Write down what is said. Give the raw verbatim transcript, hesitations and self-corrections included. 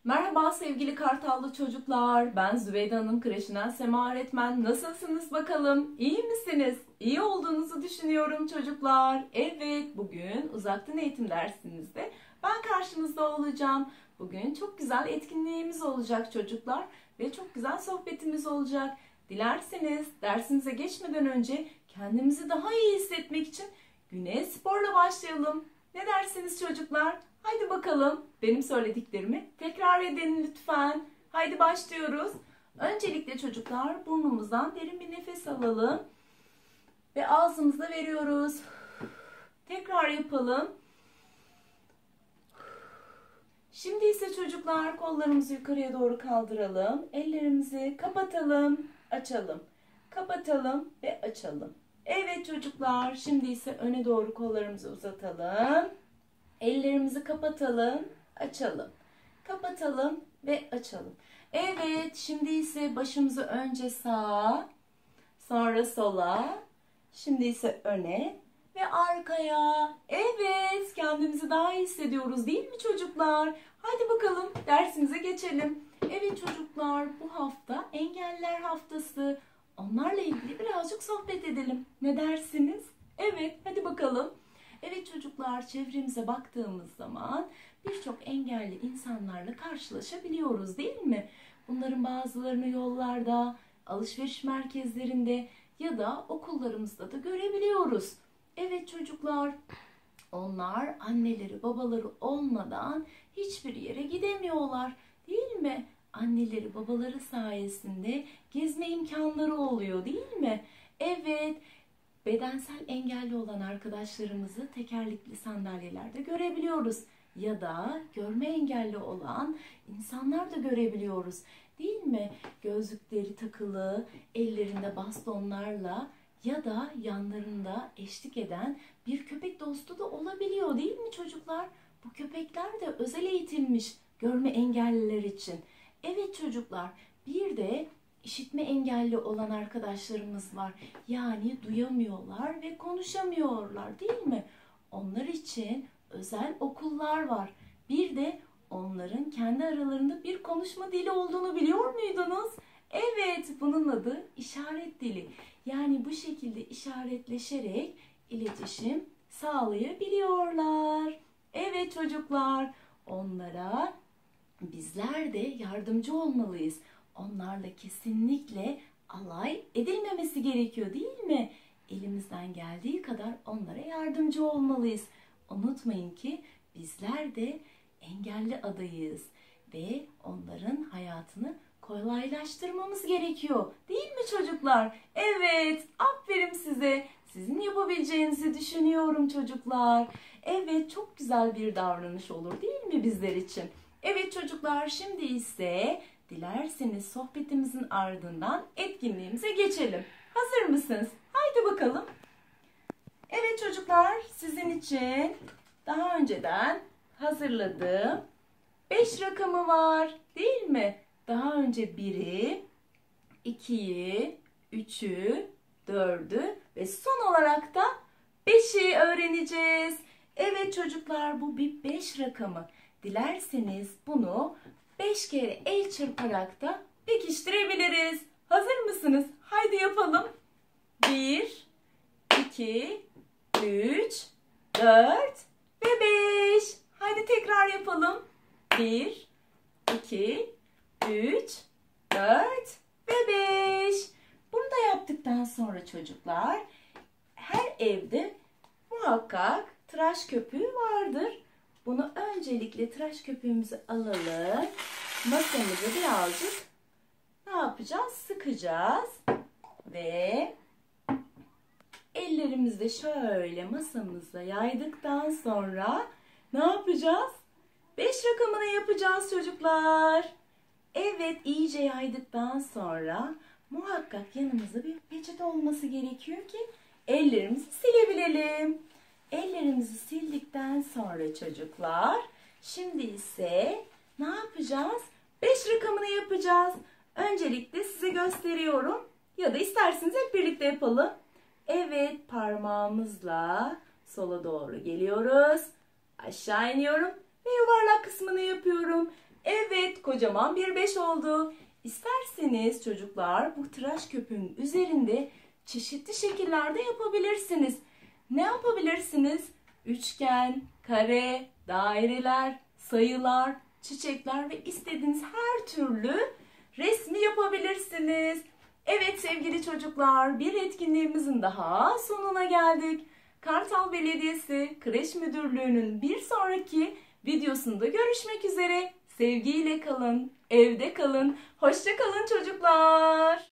Merhaba sevgili Kartallı çocuklar. Ben Zübeyde Hanım kreşinden Sema öğretmen. Nasılsınız bakalım? İyi misiniz? İyi olduğunuzu düşünüyorum çocuklar. Evet, bugün uzaktan eğitim dersimizde ben karşınızda olacağım. Bugün çok güzel etkinliğimiz olacak çocuklar ve çok güzel sohbetimiz olacak. Dilerseniz dersimize geçmeden önce kendimizi daha iyi hissetmek için güne sporla başlayalım. Ne dersiniz çocuklar? Haydi bakalım benim söylediklerimi tekrar edin lütfen. Haydi başlıyoruz. Öncelikle çocuklar burnumuzdan derin bir nefes alalım. Ve ağzımızla veriyoruz. Tekrar yapalım. Şimdi ise çocuklar kollarımızı yukarıya doğru kaldıralım. Ellerimizi kapatalım, açalım. Kapatalım ve açalım. Evet çocuklar, şimdi ise öne doğru kollarımızı uzatalım. Ellerimizi kapatalım, açalım. Kapatalım ve açalım. Evet, şimdi ise başımızı önce sağa, sonra sola, şimdi ise öne ve arkaya. Evet, kendimizi daha iyi hissediyoruz değil mi çocuklar? Hadi bakalım dersimize geçelim. Evet çocuklar, bu hafta engelliler haftası. Onlarla ilgili birazcık sohbet edelim. Ne dersiniz? Evet, hadi bakalım. Evet çocuklar, çevremize baktığımız zaman birçok engelli insanlarla karşılaşabiliyoruz değil mi? Bunların bazılarını yollarda, alışveriş merkezlerinde ya da okullarımızda da görebiliyoruz. Evet çocuklar, onlar anneleri babaları olmadan hiçbir yere gidemiyorlar değil mi? Anneleri babaları sayesinde gezme imkanları oluyor değil mi? Evet. Bedensel engelli olan arkadaşlarımızı tekerlekli sandalyelerde görebiliyoruz. Ya da görme engelli olan insanlar da görebiliyoruz. Değil mi? Gözlükleri takılı, ellerinde bastonlarla ya da yanlarında eşlik eden bir köpek dostu da olabiliyor değil mi çocuklar? Bu köpekler de özel eğitilmiş görme engelliler için. Evet çocuklar, bir de İşitme engelli olan arkadaşlarımız var. Yani duyamıyorlar ve konuşamıyorlar değil mi? Onlar için özel okullar var. Bir de onların kendi aralarında bir konuşma dili olduğunu biliyor muydunuz? Evet, bunun adı işaret dili. Yani bu şekilde işaretleşerek iletişim sağlayabiliyorlar. Evet çocuklar, onlara bizler de yardımcı olmalıyız. Onlarla kesinlikle alay edilmemesi gerekiyor değil mi? Elimizden geldiği kadar onlara yardımcı olmalıyız. Unutmayın ki bizler de engelli adayız ve onların hayatını kolaylaştırmamız gerekiyor. Değil mi çocuklar? Evet, aferin size. Sizin yapabileceğinizi düşünüyorum çocuklar. Evet, çok güzel bir davranış olur değil mi bizler için? Evet çocuklar, şimdi ise dilerseniz sohbetimizin ardından etkinliğimize geçelim. Hazır mısınız? Haydi bakalım. Evet çocuklar, sizin için daha önceden hazırladığım beş rakamı var değil mi? Daha önce biri, ikiyi, üçü, dördü ve son olarak da beşi öğreneceğiz. Evet çocuklar, bu bir beş rakamı. Dilerseniz bunu beş kere el çırparak da pekiştirebiliriz. Hazır mısınız? Haydi yapalım. bir, iki, üç, dört ve beş. Haydi tekrar yapalım. bir, iki, üç, dört ve beş. Bunu da yaptıktan sonra çocuklar, her evde muhakkak tıraş köpüğü vardır. Bunu öncelikle tıraş köpüğümüzü alalım. Masamızı birazcık ne yapacağız? Sıkacağız. Ve ellerimizde şöyle masamıza yaydıktan sonra ne yapacağız? beş rakamını yapacağız çocuklar. Evet, iyice yaydıktan sonra muhakkak yanımızda bir peçete olması gerekiyor ki ellerimizi silebilelim. Ellerimizi sildikten sonra çocuklar, şimdi ise ne yapacağız? beş rakamını yapacağız. Öncelikle size gösteriyorum ya da isterseniz hep birlikte yapalım. Evet, parmağımızla sola doğru geliyoruz. Aşağı iniyorum ve yuvarlak kısmını yapıyorum. Evet, kocaman bir beş oldu. İsterseniz çocuklar bu tıraş köpüğün üzerinde çeşitli şekillerde yapabilirsiniz. Ne yapabilirsiniz? Üçgen, kare, daireler, sayılar, çiçekler ve istediğiniz her türlü resmi yapabilirsiniz. Evet sevgili çocuklar, bir etkinliğimizin daha sonuna geldik. Kartal Belediyesi Kreş Müdürlüğü'nün bir sonraki videosunda görüşmek üzere. Sevgiyle kalın, evde kalın. Hoşça kalın çocuklar.